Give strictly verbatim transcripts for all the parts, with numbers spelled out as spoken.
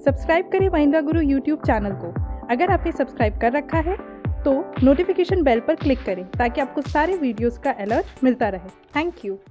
Subscribe करें महिंद्रा गुरु YouTube channel को। अगर आपने सब्सक्राइब कर रखा है तो नोटिफिकेशन बेल पर क्लिक करें ताकि आपको सारे वीडियोस का अलर्ट मिलता रहे। Thank you.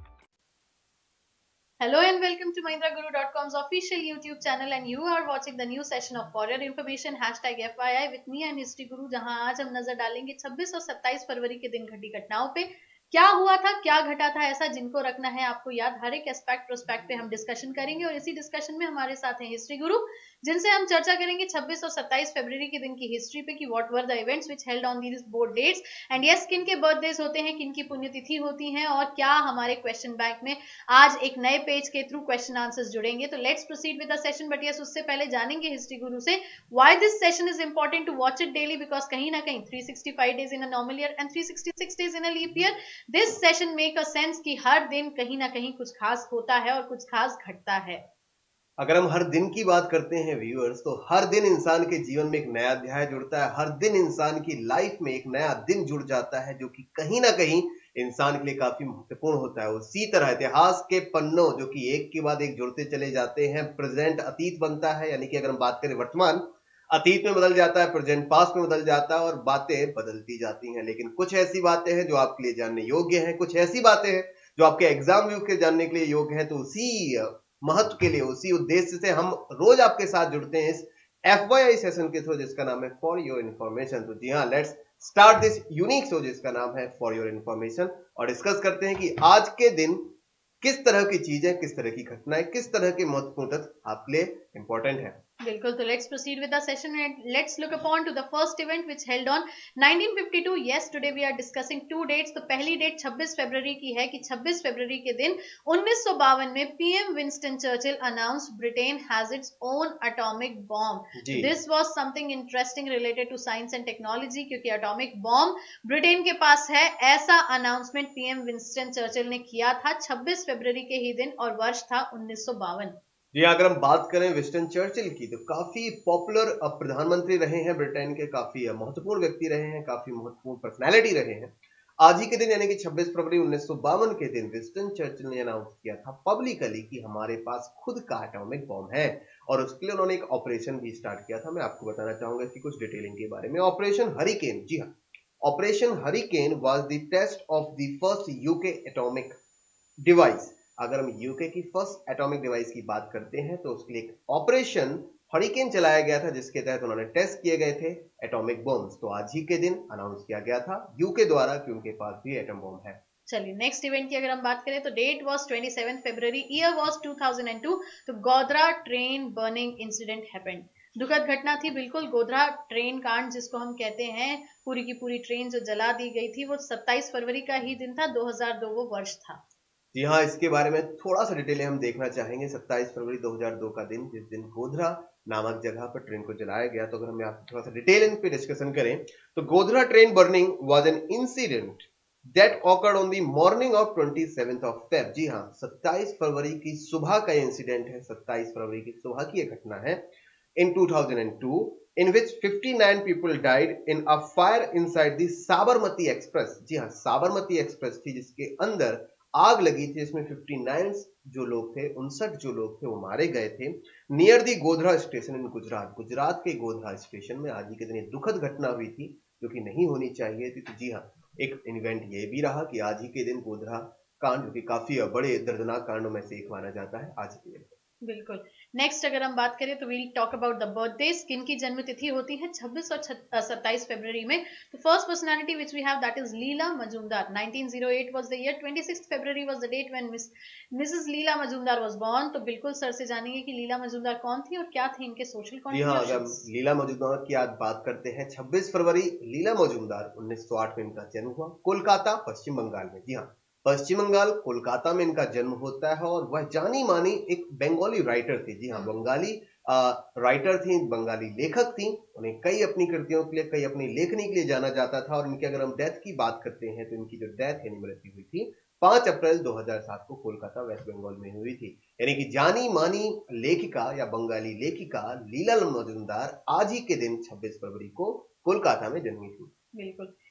Hello and welcome to Mahindra Guru dot com's official YouTube channel and you are watching the new session of For Your Information hashtag F Y I with me and History Guru, जहां आज हम नजर डालेंगे छब्बीस और सत्ताईस फरवरी के दिन घटी घटनाओं पे। क्या हुआ था, क्या घटा था ऐसा जिनको रखना है आपको याद, हर एक एस्पेक्ट प्रोस्पेक्ट पे हम डिस्कशन करेंगे। और इसी डिस्कशन में हमारे साथ हैं हिस्ट्री गुरु, जिनसे हम चर्चा करेंगे छब्बीस और सत्ताईस फरवरी के दिन की हिस्ट्री पे कि what were the events which held on these both dates and yes, किन के बर्थडेज होते हैं, किन की पुण्यतिथि होती है और क्या हमारे क्वेश्चन बैंक में आज एक नए पेज के थ्रू क्वेश्चन आंसर्स जुड़ेंगे। तो let's proceed with the session, but yes उससे पहले जानेंगे हिस्ट्री गुरु से why this session is important to watch it daily, because कहीं ना कहीं three sixty five days in a normal year and three sixty six days in a leap year, this session make a sense कि हर दिन कहीं ना कहीं कुछ खास होता है और कुछ खास घटता है। अगर हम हर दिन की बात करते हैं व्यूअर्स, तो हर दिन इंसान के जीवन में एक नया अध्याय जुड़ता है। हर दिन इंसान की लाइफ में एक नया दिन जुड़ जाता है जो कि कहीं ना कहीं इंसान के लिए काफी महत्वपूर्ण होता है। उसी तरह इतिहास के पन्नों जो कि एक के बाद एक जुड़ते चले जाते हैं, प्रेजेंट अतीत बनता है, यानी कि अगर हम बात करें वर्तमान अतीत में बदल जाता है, प्रेजेंट पास्ट में बदल जाता है और बातें बदलती जाती हैं। लेकिन कुछ ऐसी बातें हैं जो आपके लिए जानने योग्य हैं, कुछ ऐसी बातें हैं जो आपके एग्जाम व्यू के जानने के लिए योग्य हैं। तो उसी महत्व के लिए, उसी उद्देश्य से हम रोज आपके साथ जुड़ते हैं इस एफ वाई आई सेशन के थ्रू, जिसका नाम है फॉर योर इन्फॉर्मेशन। तो जी हाँ, let's start this unique show जिसका नाम है फॉर योर इन्फॉर्मेशन, और डिस्कस करते हैं कि आज के दिन किस तरह की चीजें, किस तरह की घटनाएं, किस तरह के महत्वपूर्ण तथ्य आपके लिए इंपॉर्टेंट है। बिल्कुल, तो let's proceed with the session and let's look upon to the first event which held on nineteen fifty two. Yes, today we are discussing two dates. तो पहली डेट छब्बीस फरवरी की है कि छब्बीस फरवरी के दिन उन्नीस सौ बावन में PM Winston Churchill announced Britain has its own atomic bomb. This was something interesting related to science and technology, क्योंकि एटॉमिक बॉम्ब ब्रिटेन के पास है, ऐसा अनाउंसमेंट पीएम विंस्टन चर्चिल ने किया था छब्बीस फरवरी के ही दिन और वर्ष था उन्नीस सौ बावन। जी, अगर हम बात करें विंस्टन चर्चिल की, तो काफी पॉपुलर प्रधानमंत्री रहे हैं ब्रिटेन के, काफी महत्वपूर्ण व्यक्ति रहे हैं, काफी महत्वपूर्ण पर्सनैलिटी रहे हैं। आज ही के दिन यानी कि छब्बीस फरवरी उन्नीस सौ बावन के दिन विंस्टन चर्चिल ने अनाउंस किया था पब्लिकली कि हमारे पास खुद का एटॉमिक बॉम्ब है, और उसके लिए उन्होंने एक ऑपरेशन भी स्टार्ट किया था। मैं आपको बताना चाहूंगा इसकी कुछ डिटेलिंग के बारे में। ऑपरेशन हरिकेन, जी हाँ, Operation Hurricane was the test of the first UK atomic device. अगर हम यूके की फर्स्ट एटॉमिक डिवाइस की बात करते हैं तो उसके लिए एक ऑपरेशन हरिकेन चलाया गया था, जिसके तहत उन्होंने टेस्ट किए गए थे एटॉमिक बॉम्ब्स। तो आज ही के दिन अनाउंस किया गया था यूके द्वारा कि उनके पास भी एटम बॉम्ब है। चलिए नेक्स्ट इवेंट की अगर हम बात करें तो डेट वाज सत्ताईस फरवरी, year was two thousand two. तो Godhra train burning incident happened. दुखद घटना थी बिल्कुल, गोधरा ट्रेन कांड जिसको हम कहते हैं, पूरी की पूरी ट्रेन जो जला दी गई थी, वो सत्ताईस फरवरी का ही दिन था, दो हज़ार दो वो वर्ष था। जी हाँ, इसके बारे में थोड़ा सा डिटेल हम देखना चाहेंगे। सत्ताईस फरवरी दो हज़ार दो का दिन, जिस दिन गोधरा नामक जगह पर ट्रेन को जलाया गया। तो अगर हम यहाँ थोड़ा सा डिटेल इन पे डिस्कशन करें तो Godhra train burning was an incident that occurred on the morning of सत्ताईस ऑफ फेब। जी हाँ, सत्ताईस फरवरी की सुबह का इंसिडेंट है, सत्ताईस फरवरी की सुबह की एक घटना है in two thousand two, in which fifty-nine people died in a fire inside the Sabarmati Express. जी हाँ, साबरमती एक्सप्रेस थी जिसके अंदर आग लगी थी। इसमें उनसठ जो लोग थे, उनसठ जो लोग थे वो मारे गए थे near the Godhra station in Gujarat. Gujarat के गोधरा स्टेशन में आज ही के दिन एक दुखद घटना हुई थी जो कि नहीं होनी चाहिए थी। तो जी हाँ, एक इवेंट ये भी रहा कि आज ही के दिन गोधरा कांड, जो कि काफी बड़े दर्दनाक कांडों में से एक माना जाता है, आज के दिन। बिल्कुल। नेक्स्ट अगर हम बात करें तो we'll talk about the birthdays, किन की जन्म तिथि होती है छब्बीस और सत्ताईस फरवरी में। तो first personality which we have that is Leela Majumdar. Nineteen O eight was the year, छब्बीस फरवरी was the date when miss missus Leela Majumdar was born. तो बिल्कुल सर से जानेंगे कि लीला मजूमदार कौन थी और क्या थे इनके सोशल कॉन्ट्रिब्यूशंस। जी हाँ, अगर लीला मजूमदार की आज बात करते हैं, छब्बीस फरवरी लीला मजूमदार उन्नीस सौ आठ में इनका जन्म हुआ, कोलकाता पश्चिम बंगाल में। जी हाँ, पश्चिम बंगाल कोलकाता में इनका जन्म होता है, और वह जानी मानी एक बंगाली राइटर थी। जी हाँ, बंगाली राइटर थी, बंगाली लेखक थी। उन्हें कई अपनी कृतियों के लिए, कई अपनी लेखनी के लिए जाना जाता था। और इनकी अगर हम डेथ की बात करते हैं तो इनकी जो डेथ यानी मृत्यु हुई थी पांच अप्रैल दो हज़ार सात को कोलकाता वेस्ट बंगाल में हुई थी। यानी कि जानी मानी लेखिका या बंगाली लेखिका लीला मजूमदार आज ही के दिन छब्बीस फरवरी को कोलकाता में जन्मी थी। बिल्कुल।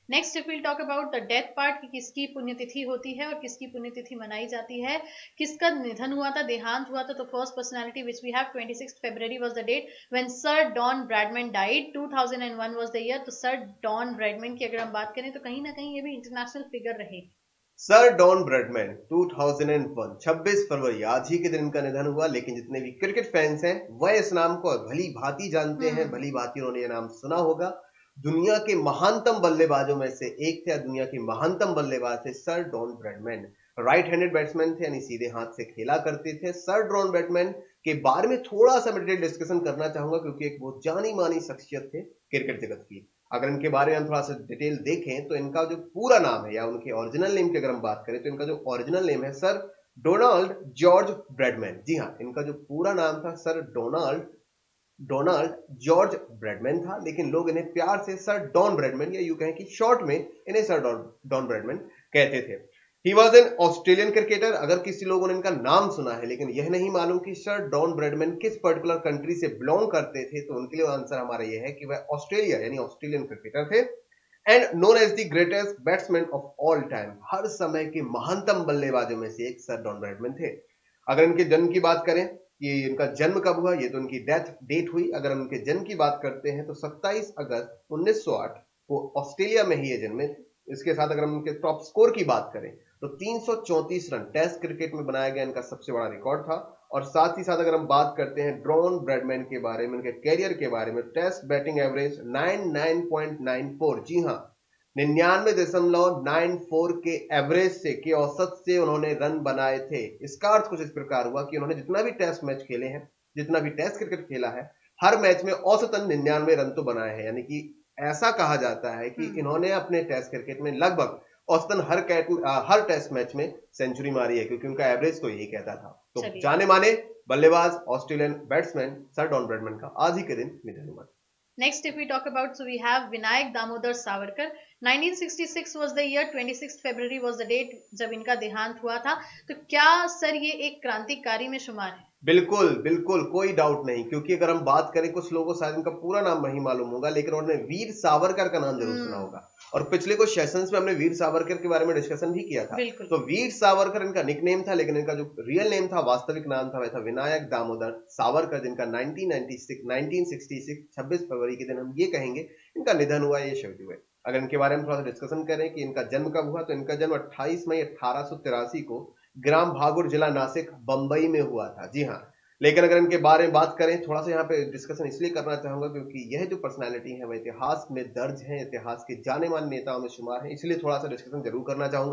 Next if will talk about the death part कि किसकी पुण्यतिथि होती है और किसकी पुण्यतिथि मनाई जाती है, किसका निधन हुआ था, देहांत हुआ था। तो first personality which we have twenty sixth February was the date when Sir Don Bradman died. two thousand one was the year. तो Sir Don Bradman की अगर हम बात करें तो कहीं ना कहीं ये भी इंटरनेशनल फिगर रहे। सर डॉन ब्रैडमैन दो हज़ार एक छब्बीस फरवरी आज ही के दिन इनका निधन हुआ, लेकिन जितने भी क्रिकेट फैंस हैं वह इस नाम को भली भांति जानते हैं, भली भांति उन्होंने ये नाम सुना होगा। दुनिया के महानतम बल्लेबाजों में से एक थे, दुनिया के महानतम बल्लेबाज थे sir Don Bradman. Right handed batsman थे, यानी सीधे हाथ से खेला करते थे। सर डॉन ब्रैडमैन के बारे में थोड़ा सा मैं डिटेल डिस्कशन करना चाहूंगा क्योंकि एक बहुत जानी मानी शख्सियत थे क्रिकेट जगत की। अगर इनके बारे में हम थोड़ा सा डिटेल देखें तो इनका जो पूरा नाम है या उनके ओरिजिनल नेम की अगर हम बात करें तो इनका जो ओरिजिनल नेम है सर डोनाल्ड जॉर्ज ब्रैडमैन। जी हाँ, इनका जो पूरा नाम था sir Donald Donald George Bradman था, लेकिन लोग इन्हें प्यार से सर डॉन ब्रैडमैन या यूं कहें कि शॉर्ट में इन्हें सर डॉन डॉन ब्रैडमैन कहते थे। He was an Australian cricketer. अगर किसी लोगों ने इनका नाम सुना है लेकिन यह नहीं मालूम कि सर डॉन ब्रैडमैन किस पर्टिकुलर कंट्री से बिलोंग करते थे, तो उनके लिए आंसर हमारा यह है कि वह ऑस्ट्रेलिया यानी ऑस्ट्रेलियन क्रिकेटर थे and known as the greatest batsman of all time. हर समय के महानतम बल्लेबाजों में से एक सर डॉन ब्रैडमैन थे। अगर इनके जन्म की बात करें, ये इनका जन्म कब हुआ, ये तो इनकी डेथ डेट हुई। अगर हम इनके जन्म की बात करते हैं तो सत्ताईस अगस्त उन्नीस सौ आठ को ऑस्ट्रेलिया में ही ये जन्मे थे। इसके साथ अगर हम इनके टॉप स्कोर की बात करें तो तीन सौ चौंतीस रन टेस्ट क्रिकेट में बनाया गया इनका सबसे बड़ा रिकॉर्ड था। और साथ ही साथ अगर हम बात करते हैं डॉन ब्रैडमैन के बारे में, इनके कैरियर के बारे में, टेस्ट बैटिंग एवरेज निन्यानवे पॉइंट नौ चार। जी हाँ, निन्यानवे दशमलव नाइन फोर के एवरेज से के औसत से उन्होंने रन बनाए थे। इसका अर्थ कुछ इस प्रकार हुआ कि उन्होंने जितना भी टेस्ट मैच खेले हैं, जितना भी टेस्ट क्रिकेट खेला है, हर मैच में औसतन निन्यानवे रन तो बनाए हैं। यानी कि ऐसा कहा जाता है कि इन्होंने अपने टेस्ट क्रिकेट में लगभग औसतन हर कैट हर टेस्ट मैच में सेंचुरी मारी है, क्योंकि उनका एवरेज तो यही कहता था। तो जाने माने बल्लेबाज Australian batsman sir Don Bradman का आज ही के दिन निधन हुआ। Next, if we talk about, so we have Vinayak Damodar Savarkar. nineteen sixty-six was the year, twenty-sixth February was the date जब इनका देहांत हुआ था। तो क्या सर ये एक क्रांतिकारी में शुमार है? बिल्कुल बिल्कुल, कोई डाउट नहीं, क्योंकि अगर हम बात करें, कुछ लोगों को शायद इनका पूरा नाम नहीं मालूम होगा, लेकिन उन्होंने वीर सावरकर का नाम जरूर सुना होगा। और पिछले कुछ सेशंस में हमने वीर सावरकर के बारे में डिस्कशन भी किया था। तो वीर सावरकर इनका निकनेम था, लेकिन इनका जो रियल नेम था, वास्तविक नाम था, वह था विनायक दामोदर सावरकर, जिनका नाइनटीन सिक्सटी सिक्स छब्बीस फरवरी के दिन हम ये कहेंगे इनका निधन हुआ, ये शहीद हुए। अगर इनके बारे में थोड़ा सा डिस्कशन करें कि इनका जन्म कब हुआ, तो इनका जन्म अट्ठाईस मई अठारह सौ तिरासी को ग्राम भागुर, जिला नासिक, बंबई में हुआ था। जी हाँ, लेकिन अगर इनके बारे में बात करें, थोड़ा सा यहाँ पे डिस्कशन इसलिए करना चाहूंगा क्योंकि यह जो पर्सनालिटी है वह इतिहास में दर्ज है, इतिहास के जाने माने नेताओं में शुमार है, इसलिए थोड़ा सा डिस्कशन जरूर करना चाहूंगा।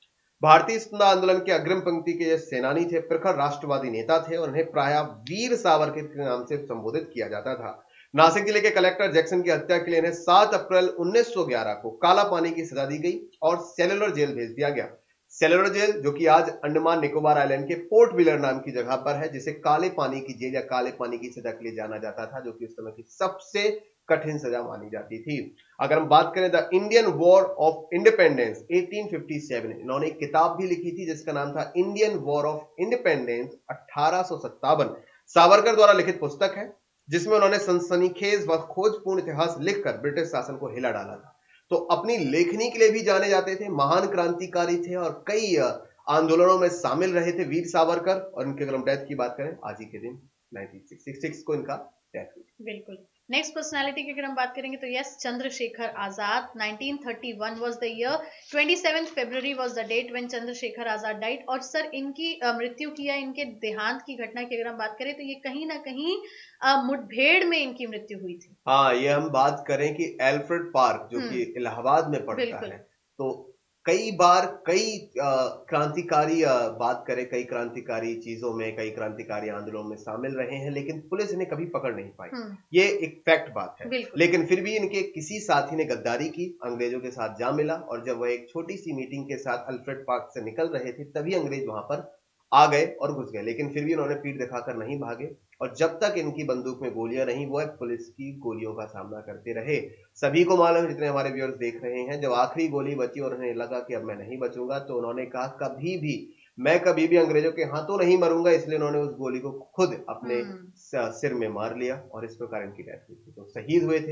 भारतीय स्वतंत्रता आंदोलन के अग्रिम पंक्ति के ये सेनानी थे, प्रखर राष्ट्रवादी नेता थे और उन्हें प्रायः वीर सावरकर के नाम से संबोधित किया जाता था। नासिक जिले के कलेक्टर जैक्सन की हत्या के लिए इन्हें सात अप्रैल उन्नीस सौ ग्यारह को काला पानी की सजा दी गई और सेलुलर जेल भेज दिया गया। सेलुलर जेल, जो कि आज अंडमान निकोबार आइलैंड के पोर्ट ब्लेयर नाम की जगह पर है, जिसे काले पानी की जेल या काले पानी की सजा के लिए जाना जाता था, जो कि उस समय की सबसे कठिन सजा मानी जाती थी। अगर हम बात करें the Indian war of independence अठारह सौ सत्तावन, इन्होंने एक किताब भी लिखी थी जिसका नाम था इंडियन वॉर ऑफ इंडिपेंडेंस अठारह सौ सत्तावन। सावरकर द्वारा लिखित पुस्तक है जिसमें उन्होंने सनसनीखेज व खोजपूर्ण इतिहास लिखकर ब्रिटिश शासन को हिला डाला था। तो अपनी लेखनी के लिए भी जाने जाते थे, महान क्रांतिकारी थे और कई आंदोलनों में शामिल रहे थे वीर सावरकर। और इनके अगर हम डेथ की बात करें, आज ही के दिन नाइनटीन सिक्सटी सिक्स को इनका डेथ हुई। बिल्कुल। नेक्स्ट पर्सनालिटी की अगर हम बात करेंगे तो yes, Chandrashekhar Azad. Nineteen thirty one was the year, twenty seventh February was the date when Chandrashekhar Azad died. और सर इनकी मृत्यु की या इनके देहांत की घटना की अगर हम बात करें तो ये कहीं ना कहीं मुठभेड़ में इनकी मृत्यु हुई थी। हाँ, ये हम बात करें कि एल्फ्रेड पार्क जो कि इलाहाबाद में पड़ता है, तो कई बार कई क्रांतिकारी बात करें, कई क्रांतिकारी चीजों में, कई क्रांतिकारी आंदोलनों में शामिल रहे हैं, लेकिन पुलिस इन्हें कभी पकड़ नहीं पाई। ये एक फैक्ट बात है। लेकिन फिर भी इनके किसी साथी ने गद्दारी की, अंग्रेजों के साथ जा मिला और जब वह एक छोटी सी मीटिंग के साथ अल्फ्रेड पार्क से निकल रहे थे तभी अंग्रेज वहां पर आ गए और घुस गए। लेकिन फिर भी उन्होंने पीठ दिखाकर नहीं भागे और जब तक इनकी बंदूक में गोलियां नहीं, वो पुलिस की गोलियों का सामना करते रहे। सभी को मालूम है, जितने हमारे व्यूअर्स देख रहे हैं, जब आखिरी गोली बची और उन्हें लगा कि अब मैं नहीं बचूंगा, तो उन्होंने कहा कभी भी मैं कभी भी अंग्रेजों के हाथों नहीं मरूंगा, इसलिए उन्होंने उस गोली को खुद अपने सिर में मार लिया और इस प्रकार इनकी डेथ हुई थी। तो शहीद हुए थे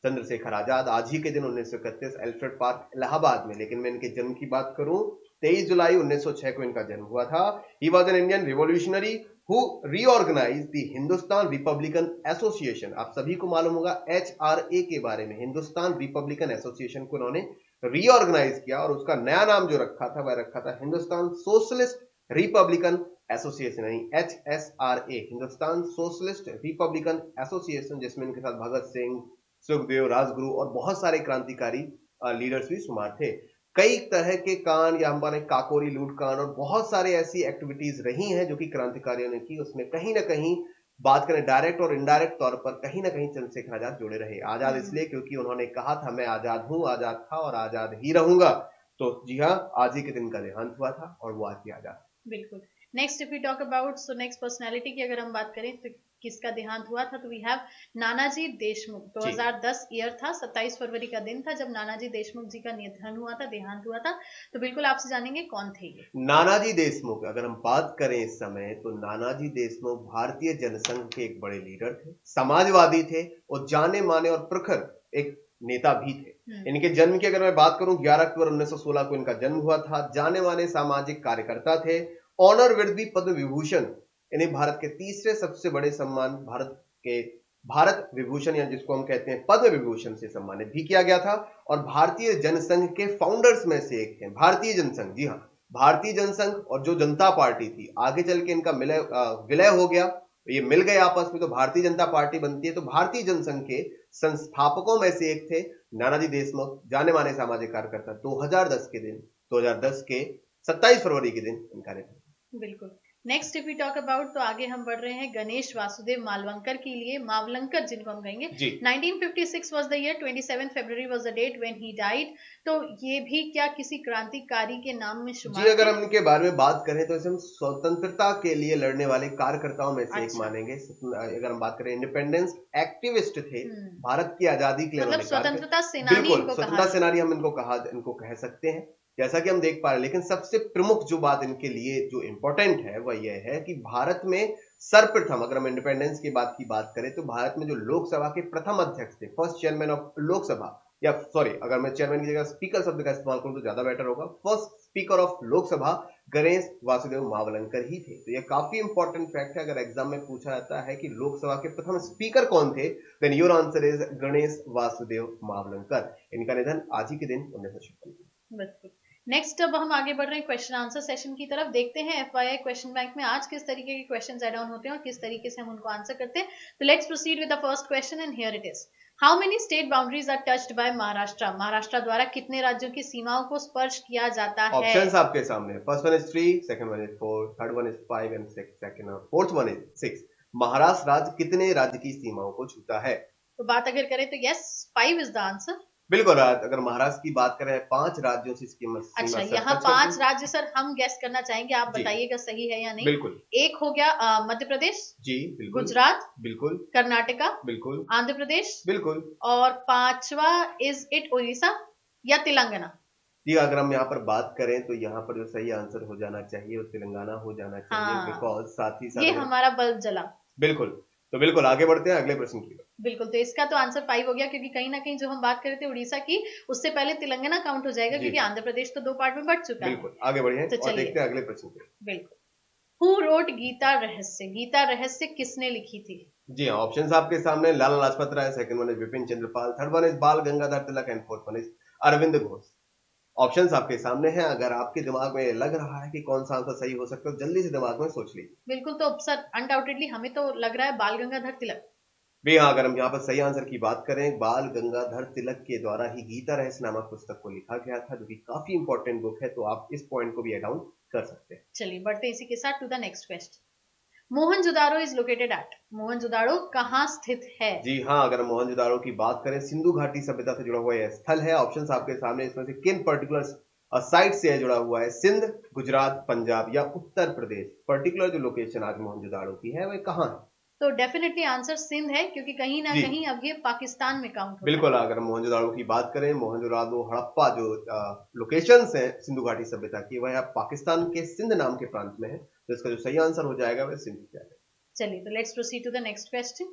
चंद्रशेखर आजाद आज ही के दिन उन्नीस सौ इकतीस एल्फ्रेड पार्क इलाहाबाद में, लेकिन मैं इनके जन्म की बात करूं तेईस जुलाई उन्नीस सौ छह को इनका जन्म हुआ था। He was an Indian revolutionary who reorganise the Hindustan Republican Association. आप सभी को मालूम होगा एच आर ए के बारे में, हिंदुस्तान रिपब्लिकन एसोसिएशन को उन्होंने रीऑर्गेनाइज किया और उसका नया नाम जो रखा था वह रखा था हिंदुस्तान सोशलिस्ट रिपब्लिकन एसोसिएशन, यानी H S R A, Hindustan Socialist Republican Association, जिसमें इनके साथ भगत सिंह, सुखदेव, राजगुरु और बहुत सारे क्रांतिकारी लीडर्स भी शुमार थे। कई तरह के कांड या हमारे काकोरी लूट कांड और बहुत सारे ऐसी एक्टिविटीज रही हैं जो कि क्रांतिकारियों ने की, उसमें कहीं ना कहीं बात करें डायरेक्ट और इनडायरेक्ट तौर पर कहीं ना कहीं चंद्रशेखर आजाद जुड़े रहे। आजाद इसलिए क्योंकि उन्होंने कहा था मैं आजाद हूं, आजाद था और आजाद ही रहूंगा। तो जी हाँ, आज ही के दिन का देहांत हुआ था और वो आज ही आजाद। बिल्कुल। Next if we talk about so next personality की अगर हम बात करें तो किसका देहांत हुआ था, तो वी हैव नानाजी देशमुख। दो हज़ार दस ईयर था, सत्ताईस फरवरी का दिन था जब नानाजी देशमुख जी का निधन हुआ था, देहांत हुआ था। तो बिल्कुल आपसे जानेंगे कौन थे ये नानाजी देशमुख। अगर हम बात करें इस समय तो नानाजी देशमुख भारतीय जनसंघ के एक बड़े लीडर थे, समाजवादी थे और जाने माने और प्रखर एक नेता भी थे। इनके जन्म की अगर मैं बात करूं ग्यारह अक्टूबर उन्नीस सौ सोलह को इनका जन्म हुआ था। जाने माने सामाजिक कार्यकर्ता थे, honour with the Padma Vibhushan, इन्हें भारत के तीसरे सबसे बड़े सम्मान भारत के भारत विभूषण या जिसको हम कहते हैं पद्म विभूषण से सम्मानित भी किया गया था। और भारतीय जनसंघ के फाउंडर्स में से एक थे। भारतीय जनसंघ, जी हाँ, भारतीय जनसंघ और जो जनता पार्टी थी, आगे चल के इनका मिलय विलय हो गया, ये मिल गए आपस में तो भारतीय जनता पार्टी बनती है। तो भारतीय जनसंघ के संस्थापकों में से एक थे नानाजी देशमुख, जाने माने सामाजिक कार्यकर्ता। दो हज़ार दस के दिन दो हज़ार दस के सत्ताईस फरवरी के दिन इनका निधन। बिल्कुल। Next if we talk about तो आगे हम बढ़ रहे हैं गणेश वासुदेव मालवंकर के लिए, मावलंकर जिनको हम कहेंगे। Nineteen fifty six was the year, सत्ताईस फरवरी was the date when he died. तो ये भी क्या किसी क्रांतिकारी के नाम में शुमार? जी, अगर हम इनके बारे में बात करें तो इसे हम स्वतंत्रता के लिए लड़ने वाले कार्यकर्ताओं में से अच्छा। एक मानेंगे। अगर हम बात करें इंडिपेंडेंस एक्टिविस्ट थे, भारत की आजादी के लिए मतलब स्वतंत्रता सेनानी, बिल्कुल स्वतंत्रता सेनानी हम इनको कहा इनको कह सकते हैं, जैसा कि हम देख पा रहे हैं। लेकिन सबसे प्रमुख जो बात इनके लिए जो इंपॉर्टेंट है वह यह है कि भारत में सर्वप्रथम, अगर हम इंडिपेंडेंस की बात की बात करें तो भारत में जो लोकसभा के प्रथम अध्यक्ष थे, फर्स्ट चेयरमैन ऑफ लोकसभा, या सॉरी अगर मैं चेयरमैन की जगह स्पीकर शब्द का इस्तेमाल करूं तो ज्यादा बेटर होगा, first speaker of Lok Sabha Ganesh Vasudev Mavalankar ही थे। तो यह काफी इंपॉर्टेंट फैक्ट है। अगर एग्जाम में पूछा जाता है कि लोकसभा के प्रथम स्पीकर कौन थे, then your answer is Ganesh Vasudev Mavalankar. इनका निधन आज ही के दिन उन्नीस सौ छप्पन। नेक्स्ट अब हम आगे बढ़ रहे हैं क्वेश्चन आंसर सेशन की तरफ। देखते हैं एफवाईआई क्वेश्चन बैंक में आज किस तरीके के क्वेश्चंस ऐड ऑन होते हैं और किस तरीके से हम उनको आंसर करते हैं। तो let's proceed with the first question and here it is. How many state boundaries are touched by Maharashtra? Maharashtra द्वारा कितने राज्यों की सीमाओं को स्पर्श किया जाता है? ऑप्शंस आपके सामने। First one is three, second one is four, third one is five and second fourth one is six. Maharashtra राज्य कितने राज्य की सीमाओं को छूता है? तो बात अगर करें तो yes, five is the answer. बिल्कुल। अगर महाराष्ट्र की बात करें पांच राज्यों से इसकी सीमा। अच्छा, यहाँ पांच राज्य सर हम गेस करना चाहेंगे, आप बताइएगा सही है या नहीं। बिल्कुल। एक हो गया मध्य प्रदेश, जी बिल्कुल, गुजरात बिल्कुल, कर्नाटका बिल्कुल, आंध्र प्रदेश बिल्कुल, और पांचवा इज इट उड़ीसा या तेलंगाना? जी, अगर हम यहाँ पर बात करें तो यहाँ पर जो सही आंसर हो जाना चाहिए वो तेलंगाना हो जाना चाहिए, बिकॉज साथ ही साथ ये हमारा बल्ब जला। बिल्कुल। तो बिल्कुल आगे बढ़ते हैं अगले प्रश्न की। बिल्कुल, तो इसका तो आंसर फाइव हो गया, क्योंकि कहीं ना कहीं जो हम बात कर रहे थे उड़ीसा की, उससे पहले तेलंगाना काउंट हो जाएगा क्योंकि आंध्र प्रदेश तो दो पार्ट में बट चुका है। बिल्कुल, आगे बढ़िए तो और देखते हैं अगले प्रश्न पे। बिल्कुल। हु रोट गीता रहस्य? गीता रहस्य किसने लिखी थी? जी हाँ, ऑप्शंस आपके सामने। Lala Lajpat Rai, second one is Vipin Chandrapal, third one is Bal Gangadhar Tilak and fourth one is Aurobindo Ghosh. Options आपके सामने हैं। अगर आपके दिमाग में लग रहा है कि कौन सा आंसर सही हो सकता है, जल्दी से दिमाग में सोच लीजिए। बिल्कुल, तो सर अनडाउटेडली हमें तो लग रहा है बाल गंगाधर तिलक। भी हाँ, अगर हम यहाँ पर सही आंसर की बात करें, बाल गंगाधर तिलक के द्वारा ही गीता रहस्य नामक पुस्तक को लिखा गया था, जो कि काफी इंपॉर्टेंट बुक है। तो आप इस पॉइंट को भी एड ऑन कर सकते हैं। चलिए बढ़ते हैं इसी के साथ to the next question. Mohenjodaro is located at? Mohenjodaro कहाँ स्थित है? जी हाँ, अगर मोहनजोदाड़ो की बात करें, सिंधु घाटी सभ्यता से जुड़ा हुआ यह स्थल है। ऑप्शंस आपके सामने। इसमें से किन पर्टिकुलर साइट से जुड़ा हुआ है? सिंध, गुजरात, पंजाब या उत्तर प्रदेश? पर्टिकुलर जो लोकेशन आज मोहनजोदाड़ो की है वह कहाँ है? तो डेफिनेटली आंसर सिंध है, क्योंकि कहीं ना कहीं अब ये पाकिस्तान में काउंट होता है। बिल्कुल। अगर मोहनजोदाड़ो की बात करें, मोहनजोदाड़ो, हड़प्पा जो लोकेशंस हैं सिंधु घाटी सभ्यता की, वह पाकिस्तान के सिंध नाम के प्रांत में है। तो इसका जो सही आंसर हो जाएगा वह सिंध जाएगा। चलिए, तो let's proceed to the next question.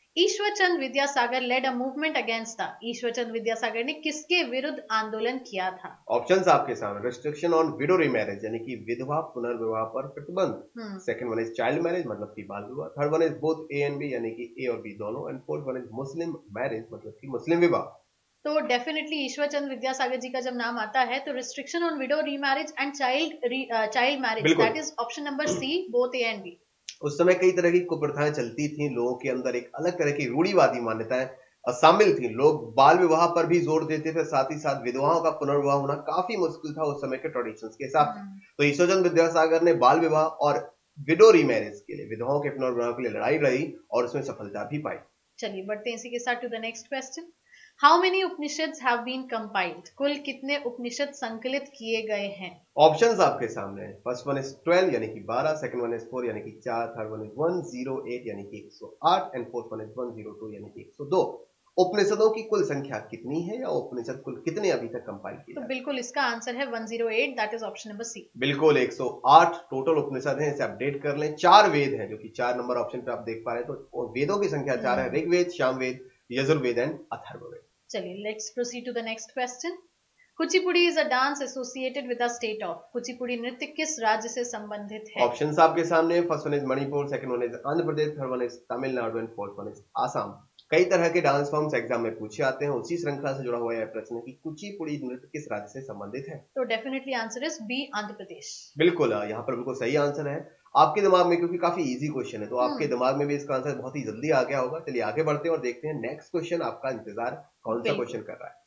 Ishwar Chand Vidyasagar led a movement against the. Ishwar Chand Vidyasagar ने किसके विरुद्ध आंदोलन किया था? ऑप्शंस आपके सामने। रिस्ट्रिक्शन ऑन विडो रीमैरिज यानी कि विधवा पुनर्विवाह पर प्रतिबंध। Second one is child marriage मतलब कि बाल विवाह। Third one is both A and B यानी कि ए और बी दोनों। And fourth one is Muslim marriage मतलब कि मुस्लिम विवाह। तो डेफिनेटली ईश्वर चंद विद्यासागर जी का जब नाम आता है तो restriction on widow remarriage and child child marriage, that is option number C, both A and B. उस समय कई तरह की कुप्रथाएं चलती थी, लोगों के अंदर एक अलग तरह की रूढ़िवादी मान्यताएं शामिल थी। लोग बाल विवाह पर भी जोर देते थे, साथ ही साथ विधवाओं का पुनर्विवाह होना काफी मुश्किल था उस समय के ट्रेडिशंस के हिसाब से। तो ईश्वरचंद विद्यासागर ने बाल विवाह और विडो रीमैरिज के लिए, विधवाओं के पुनर्विवाह के लिए लड़ाई लड़ी और उसमें सफलता भी पाई। चलिए बढ़ते हैं इसी के साथ to the next question. How many Upanishads have been compiled? कुल कितने उपनिषद संकलित किए गए हैं? ऑप्शंस आपके सामने हैं। फर्स्ट वन इज ट्वेल्व यानी कि बारह, सेकंड वन इज फोर यानी कि चार, third one is one zero eight यानी कि एक सौ आठ and fourth one is one zero two यानी कि एक सौ दो। उपनिषदों की कुल संख्या कितनी है या उपनिषद कुल कितने अभी तक कंपाइल किए? तो बिल्कुल इसका आंसर है one zero eight, that is option number C. बिल्कुल एक सौ आठ टोटल उपनिषद हैं, इसे अपडेट कर लें। चार वेद हैं जो कि चार नंबर ऑप्शन पे आप देख पा रहे हैं, तो वेदों की संख्या चार है। ऋग्वेद, सामवेद, यजुर्वेद एंड अथर्ववेद। चलिए let's proceed to the next question. Kuchipudi is a dance associated with the state of. Kuchipudi नृत्य किस राज्य से संबंधित है? ऑप्शंस आपके सामने। First one is Manipur, second one is Andhra Pradesh, third one is Tamil Nadu and fourth one is Assam. कई तरह के डांस फॉर्म्स एग्जाम में पूछे आते हैं, उसी श्रृंखला से जुड़ा हुआ यह प्रश्न है कि कुचिपुड़ी नृत्य किस राज्य से संबंधित है? तो definitely answer is B, Andhra Pradesh. बिल्कुल, यहाँ पर बिल्कुल सही आंसर है आपके दिमाग में, क्योंकि काफी इजी क्वेश्चन है तो आपके दिमाग में भी इसका आंसर बहुत ही जल्दी आ गया होगा। चलिए आगे बढ़ते हैं और देखते हैं नेक्स्ट क्वेश्चन आपका इंतजार कौन सा क्वेश्चन कर रहा है।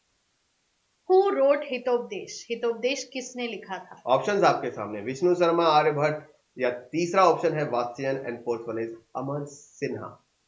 Who wrote Hitopadesha? हितोपदेश किसने लिखा था? ऑप्शंस आपके सामने। विष्णु शर्मा, आर्यभट्ट या तीसरा ऑप्शन है Vatsyayan and fourth one is Amar Sinha.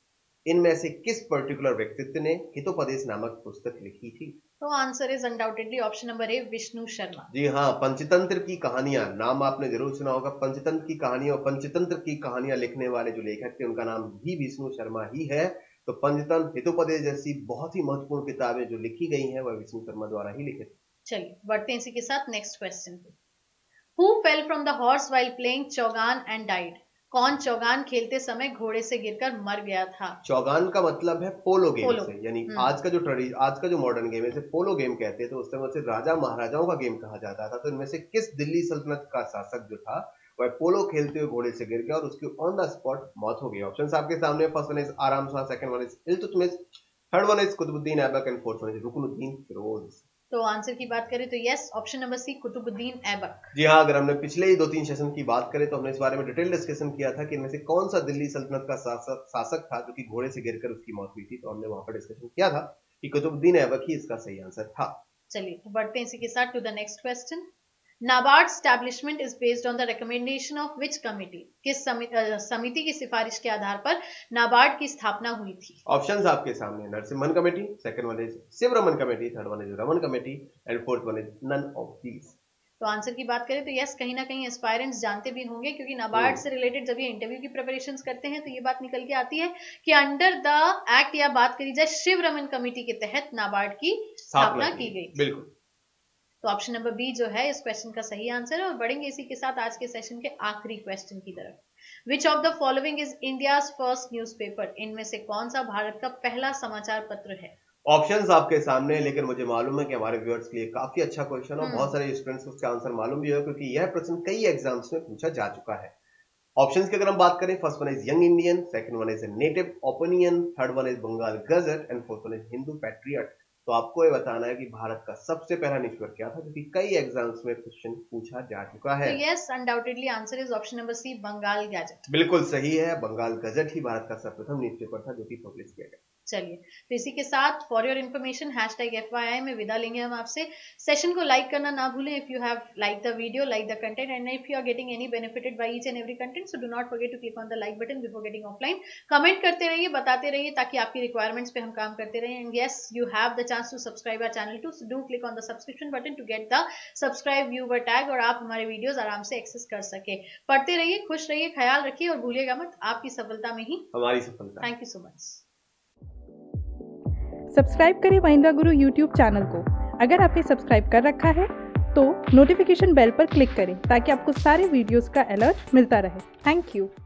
इनमें से किस पर्टिकुलर व्यक्तित्व ने हितोपदेश नामक पुस्तक लिखी थी? तो answer is undoubtedly option number A, Vishnu Sharma. जी हाँ, पंचतंत्र की कहानियां, नाम आपने जरूर सुना होगा। पंचतंत्र की कहानियां और पंचतंत्र की कहानियां लिखने वाले जो लेखक थे उनका नाम भी विष्णु शर्मा ही है। तो पंचतंत्र, हितोपदेश जैसी बहुत ही महत्वपूर्ण किताबें जो लिखी गई हैं वह विष्णु शर्मा द्वारा ही लिखित। चलिए बढ़ते हैं इसी के साथ नेक्स्ट क्वेश्चन पे। Who fell from the horse while playing chaugan and died? कौन चौगान खेलते समय घोड़े से गिरकर मर गया था? चौगान का मतलब है पोलो गेम पोलो। से, यानी आज का जो ट्रेडिशन, आज का जो मॉडर्न गेम है इसे पोलो गेम कहते हैं। तो उस समय से राजा महाराजाओं का गेम कहा जाता था। तो इनमें से किस दिल्ली सल्तनत का शासक जो था वह पोलो खेलते हुए घोड़े से गिर गया और उसकी ऑन द स्पॉट मौत हो गई? ऑप्शंस आपके सामने। First one is Aram Shah, second one is Iltutmish, third one is Qutbuddin Aibak and fourth one is Ruknuddin Firoz. तो आंसर की बात करें तो yes, option number C, Qutbuddin Aibak. जी हाँ, अगर हमने पिछले ही दो तीन सेशन की बात करें तो हमने इस बारे में डिटेल डिस्कशन किया था कि इनमें से कौन सा दिल्ली सल्तनत का शासक शासक था जो कि घोड़े से गिरकर उसकी मौत हुई थी। तो हमने वहां पर डिस्कशन किया था कि कुतुबुद्दीन ऐबक ही इसका सही आंसर था। चलिए तो बढ़ते हैं इसी के साथ to the next question. NABARD establishment is based on the recommendation of which committee? किस समिति की सिफारिश के आधार पर नाबार्ड की स्थापना हुई थी? ऑप्शंस आपके सामने। Narasimhan committee, second one is Sivaraman committee, third one is Raman committee and fourth one is none of these. तो आंसर की बात करें तो यस, कहीं ना कहीं एस्पायरेंट्स जानते भी होंगे, क्योंकि नाबार्ड से रिलेटेड जब ये इंटरव्यू की प्रिपरेशंस करते हैं तो ये बात निकल के आती है कि अंडर द एक्ट या बात करी जाए शिवरमन कमेटी के तहत नाबार्ड की स्थापना की गई। बिल्कुल। तो ऑप्शन नंबर बी जो है इस क्वेश्चन का सही आंसर है। और बढ़ेंगे इसी के साथ आज के सेशन के आखिरी क्वेश्चन की तरफ। Which of the following is India's first newspaper? इनमें से कौन सा भारत का पहला समाचार पत्र है? ऑप्शंस आपके सामने, लेकिन मुझे मालूम है कि हमारे व्यूअर्स के लिए काफी अच्छा क्वेश्चन और बहुत सारे स्टूडेंट्स को उसका आंसर मालूम भी है, क्योंकि यह प्रश्न कई एग्जाम्स में पूछा जा चुका है। ऑप्शंस की अगर हम बात करें, first one is Young Indian, second one is Native Opinion, third one is Bengal Gazette and fourth one is Hindu Patriot. तो आपको ये बताना है कि भारत का सबसे पहला न्यूज़पेपर क्या था, क्योंकि कई एग्जाम्स में क्वेश्चन पूछा जा चुका है। Yes, undoubtedly answer is option number C, Bengal Gazette. बिल्कुल सही है, बंगाल गजट ही भारत का सर्वप्रथम न्यूज़पेपर था जो कि पब्लिश किया गया। चलिए तो इसी के साथ for your information hash tag F Y I में विदा लेंगे हम आपसे। सेशन को लाइक करना ना भूलें if you have like the video, like the content, and if you are getting any benefited by each and every content so do not forget to click on the like button before getting offline. Comment करते रहिए, बताते रहिए ताकि आपकी requirements पे हम काम करते रहें। And yes, you have the chance to subscribe our channel too, so do click on the subscription button to get the subscribe viewer tag और आप हमारे वीडियोस आराम से एक्सेस कर सके। पढ़ते रहिए, खुश रहिए, ख्याल रखिए और भूलिएगा मत, आपकी सफलता में ही हमारी सफलता। Thank you so much. Subscribe करें महिंद्रा गुरु यूट्यूब चैनल को। अगर आपने सब्सक्राइब कर रखा है तो नोटिफिकेशन बेल पर क्लिक करें ताकि आपको सारे वीडियोस का अलर्ट मिलता रहे। Thank you.